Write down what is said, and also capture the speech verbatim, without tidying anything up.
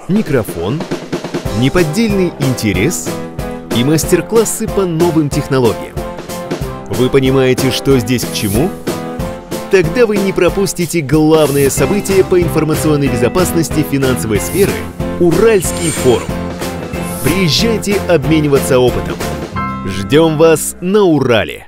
микрофон, неподдельный интерес и мастер-классы по новым технологиям. Вы понимаете, что здесь к чему? Тогда вы не пропустите главное событие по информационной безопасности финансовой сферы – Уральский форум. Приезжайте обмениваться опытом. Ждем вас на Урале!